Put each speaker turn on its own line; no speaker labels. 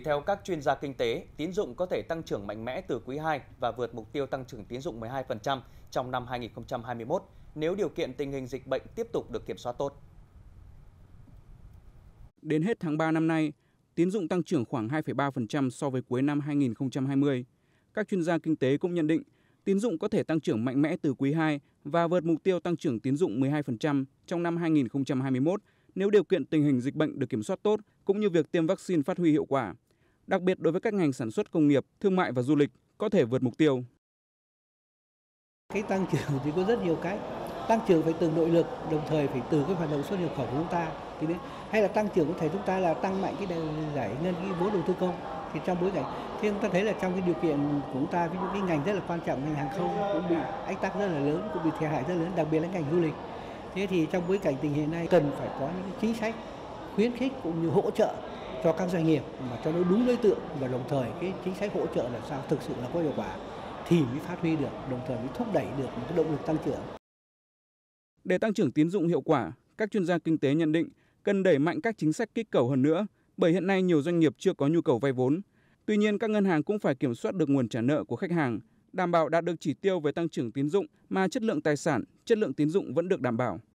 Theo các chuyên gia kinh tế, tín dụng có thể tăng trưởng mạnh mẽ từ quý 2 và vượt mục tiêu tăng trưởng tín dụng 12% trong năm 2021 nếu điều kiện tình hình dịch bệnh tiếp tục được kiểm soát tốt.
Đến hết tháng 3 năm nay, tín dụng tăng trưởng khoảng 2,3% so với cuối năm 2020. Các chuyên gia kinh tế cũng nhận định tín dụng có thể tăng trưởng mạnh mẽ từ quý 2 và vượt mục tiêu tăng trưởng tín dụng 12% trong năm 2021 nếu điều kiện tình hình dịch bệnh được kiểm soát tốt cũng như việc tiêm vaccine phát huy hiệu quả. Đặc biệt đối với các ngành sản xuất công nghiệp, thương mại và du lịch có thể vượt mục tiêu.
Cái tăng trưởng thì có rất nhiều cách. Tăng trưởng phải từ nội lực, đồng thời phải từ cái hoạt động xuất nhập khẩu của chúng ta. Hay là tăng trưởng có thể chúng ta là tăng mạnh cái giải ngân cái vốn đầu tư công. Thì trong bối cảnh, thì chúng ta thấy là trong cái điều kiện của chúng ta, ví dụ cái ngành rất là quan trọng, ngành hàng không cũng bị ách tắc rất là lớn, cũng bị thiệt hại rất lớn, đặc biệt là ngành du lịch. Thế thì trong bối cảnh tình hiện nay cần phải có những cái chính sách khuyến khích cũng như hỗ trợ cho các doanh nghiệp mà cho nó đúng đối tượng, và đồng thời cái chính sách hỗ trợ làm sao thực sự là có hiệu quả thì mới phát huy được, đồng thời mới thúc đẩy được một cái động lực tăng trưởng.
Để tăng trưởng tín dụng hiệu quả, các chuyên gia kinh tế nhận định cần đẩy mạnh các chính sách kích cầu hơn nữa, bởi hiện nay nhiều doanh nghiệp chưa có nhu cầu vay vốn. Tuy nhiên, các ngân hàng cũng phải kiểm soát được nguồn trả nợ của khách hàng, đảm bảo đạt được chỉ tiêu về tăng trưởng tín dụng mà chất lượng tài sản, chất lượng tín dụng vẫn được đảm bảo.